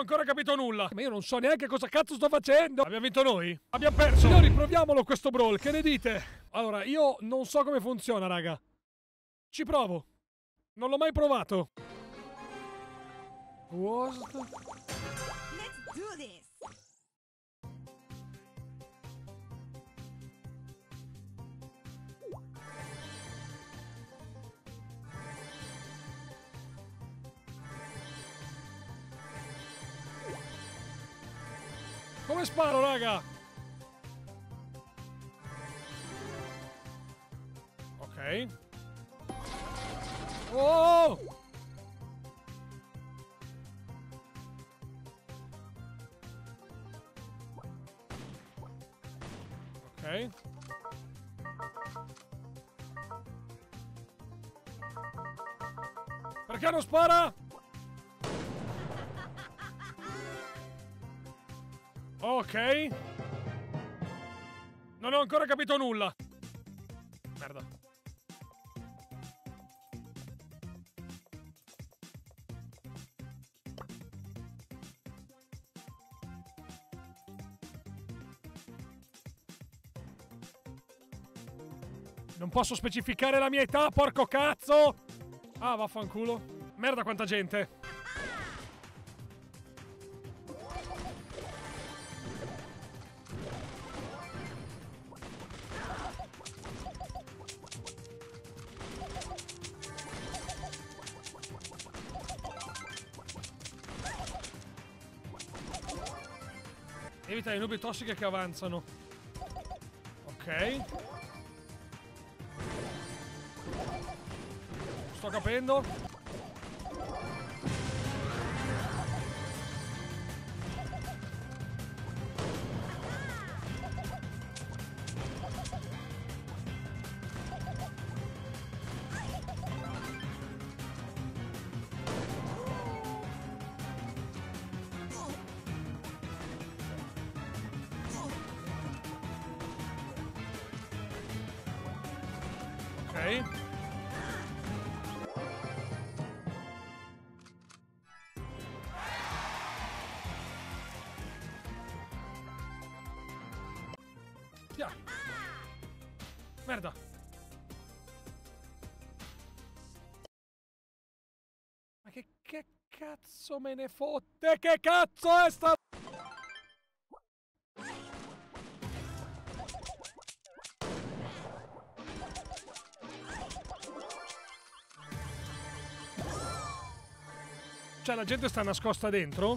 ancora capito nulla. Ma io non so neanche cosa cazzo sto facendo. Abbiamo vinto noi? Abbiamo perso. Signori, proviamolo questo brawl, che ne dite? Allora, io non so come funziona, raga. Ci provo. Non l'ho mai provato. What? Let's do this. Come sparo, raga? Ok. Oh! Ok. Perché non spara? Ok. Non ho ancora capito nulla. Merda. Non posso specificare la mia età, porco cazzo! Ah, vaffanculo. Merda quanta gente. Evita le nubi tossiche che avanzano. Ok. Sto capendo. Ok. Via. Merda. Ma che cazzo me ne fotte? Che cazzo è sta... Cioè, la gente sta nascosta dentro?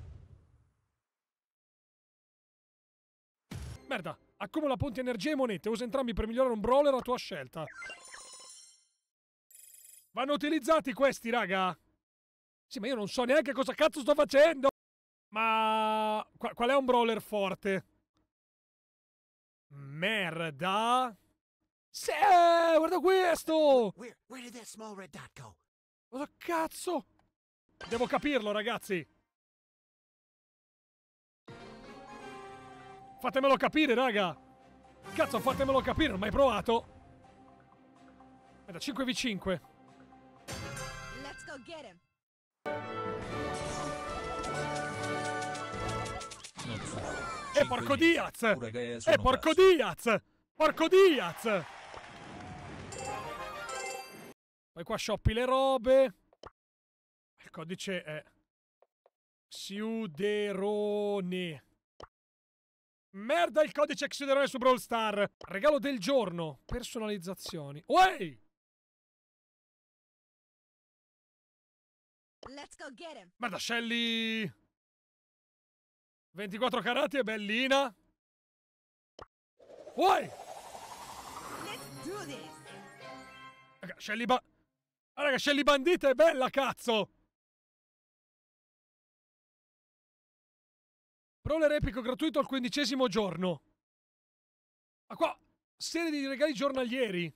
Merda, accumula punti energia e monete. Usa entrambi per migliorare un brawler a tua scelta. Vanno utilizzati questi, raga? Sì, ma io non so neanche cosa cazzo sto facendo. Ma... qual è un brawler forte? Merda. Sì, guarda questo! Where did that small red dot go? Cosa cazzo? Devo capirlo, ragazzi. Fatemelo capire, raga. Cazzo, fatemelo capire, non ho mai provato. Guarda, 5v5. Let's go get him. Porco Diaz! Porco Diaz! Porco Diaz! Poi qua shoppi le robe. Il codice è Xiuderone. Merda, il codice Xiuderone su Brawl Star. Regalo del giorno. Personalizzazioni. Uè! Let's go get him. Merda, Shelly... 24 carati è bellina. Uè! Let's do this. Raga, raga, Shelly Bandita è bella, cazzo! Brawler epico gratuito al 15° giorno. Ma qua, serie di regali giornalieri.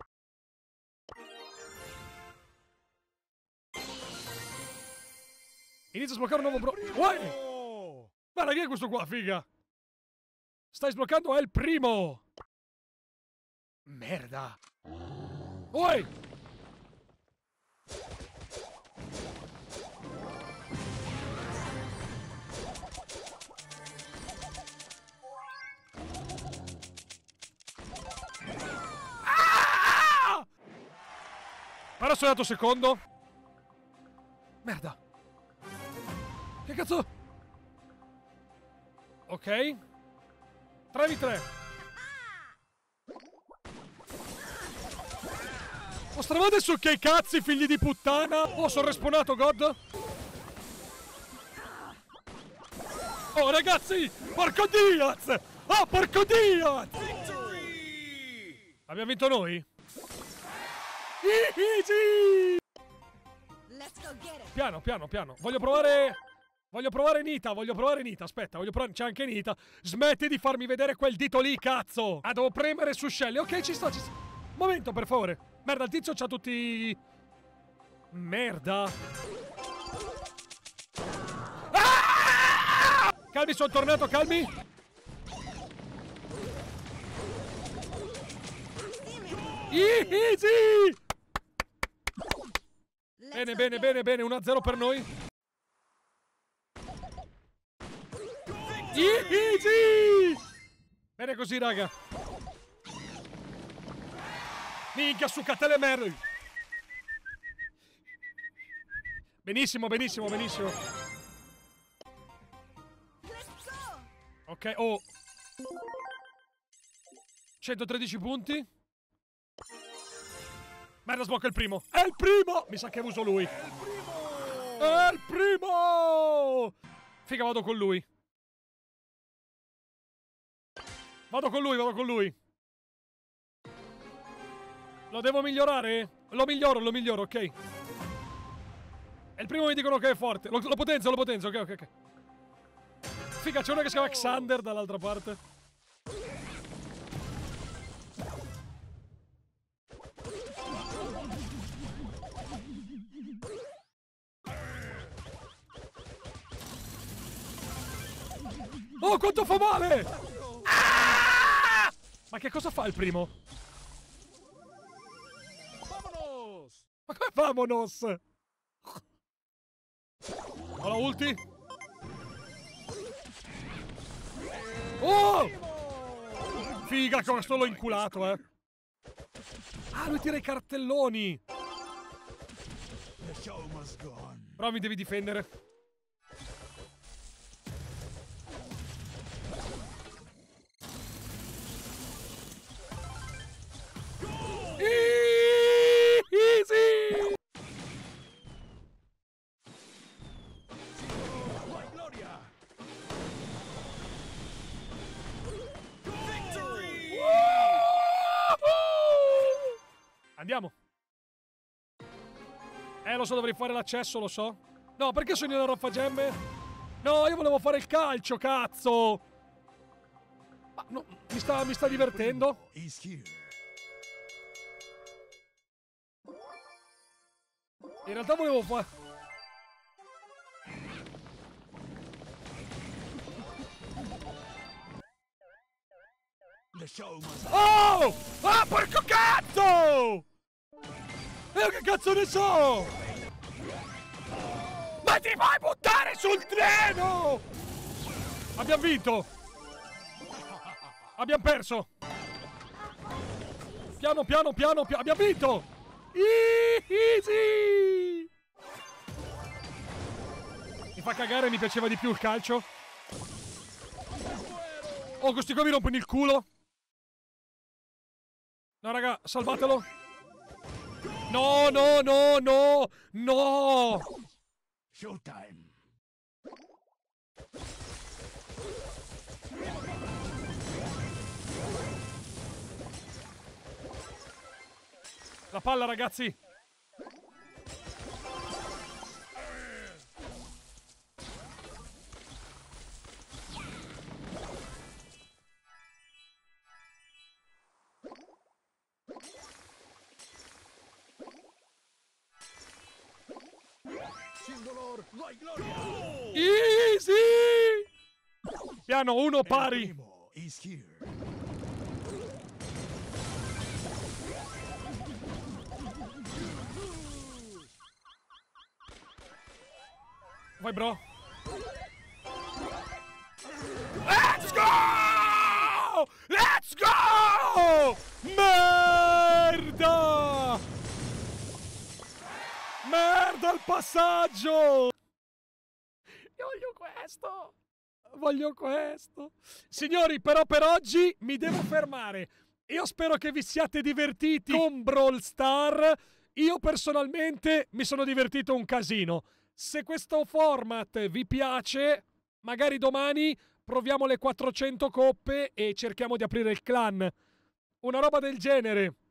Inizia a sbloccare un nuovo Uè! Guarda chi è questo qua, figa! Stai sbloccando, è il primo! Merda! Uè! Ora sono andato secondo. Merda. Che cazzo? Ok. 3v3. Mostravate su che cazzi, figli di puttana. Oh, sono respawnato, God. Oh, ragazzi. Porco Diaz. Oh, porco Diaz. Abbiamo vinto noi? Easy. Let's go get him. Piano, piano, piano. Voglio provare Nita, Aspetta, c'è anche Nita. Smetti di farmi vedere quel dito lì, cazzo. Ah, devo premere su Shelly. Ok, ci sto. Momento, per favore. Merda, il tizio c'ha tutti... Merda. Ah! Calmi, sono tornato, calmi. Easy. Bene, bene, bene, bene. 1-0 per noi. Easy! Bene così, raga. Minchia, succatele merda. Benissimo, benissimo, benissimo. Ok, oh. 113 punti. Merda, sblocca il primo. È il primo! Mi sa che uso lui. È il primo! Figa, vado con lui. Vado con lui. Lo devo migliorare? Lo miglioro, ok. È il primo, mi dicono che è forte. Lo potenzio, ok. Figa, c'è uno che si chiama Xander dall'altra parte. Oh, quanto fa male! Ah! Ma che cosa fa il primo? Vamonos! Ma come vamonos? Ho la ulti? Oh! Figa, questo l'ho inculato, eh. Ah, lui tira i cartelloni. Però mi devi difendere. Easy! Andiamo. Lo so, dovrei fare l'accesso, lo so. No, perché sono in raffagemme? No, io volevo fare il calcio, cazzo! Ma no, mi sta divertendo. In realtà volevo fare... Oh! Ah, porco cazzo! Io che cazzo ne so? Ma ti vuoi buttare sul treno? Abbiamo vinto! Abbiamo perso! Piano, piano, piano, piano! Abbiamo vinto! Easy! Mi fa cagare, mi piaceva di più il calcio. Oh, questi qua mi rompono il culo. No, raga, salvatelo. No, no, no, no, no. Showtime. La palla, ragazzi. Easy! Piano, uno pari. Vai, bro. Let's go! Let's go! Merda! Merda il passaggio! Io voglio questo! Voglio questo! Signori, però per oggi mi devo fermare. Io spero che vi siate divertiti con Brawl Star. Io personalmente mi sono divertito un casino. Se questo format vi piace, magari domani proviamo le 400 coppe e cerchiamo di aprire il clan. Una roba del genere.